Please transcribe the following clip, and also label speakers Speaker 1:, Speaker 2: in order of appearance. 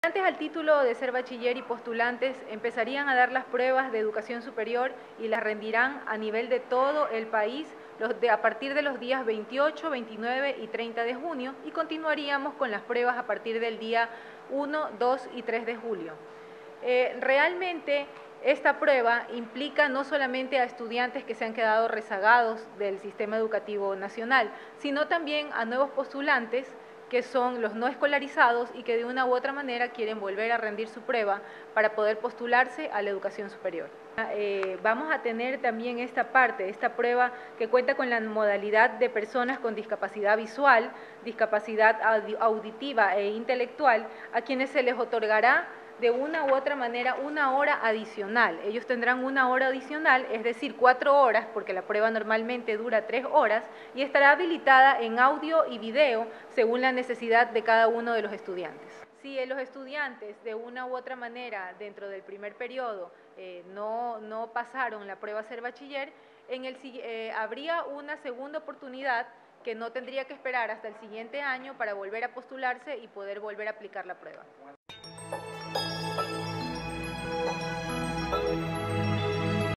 Speaker 1: Antes al título de ser bachiller y postulantes empezarían a dar las pruebas de educación superior y las rendirán a nivel de todo el país a partir de los días 28, 29 y 30 de junio y continuaríamos con las pruebas a partir del día 1, 2 y 3 de julio. Realmente esta prueba implica no solamente a estudiantes que se han quedado rezagados del sistema educativo nacional, sino también a nuevos postulantes que son los no escolarizados y que de una u otra manera quieren volver a rendir su prueba para poder postularse a la educación superior. Vamos a tener también esta prueba que cuenta con la modalidad de personas con discapacidad visual, discapacidad auditiva e intelectual, a quienes se les otorgará de una u otra manera una hora adicional. Ellos tendrán una hora adicional, es decir, 4 horas, porque la prueba normalmente dura 3 horas, y estará habilitada en audio y video según la necesidad de cada uno de los estudiantes. Si los estudiantes de una u otra manera dentro del primer periodo no pasaron la prueba a ser bachiller, habría una segunda oportunidad que no tendría que esperar hasta el siguiente año para volver a postularse y poder volver a aplicar la prueba.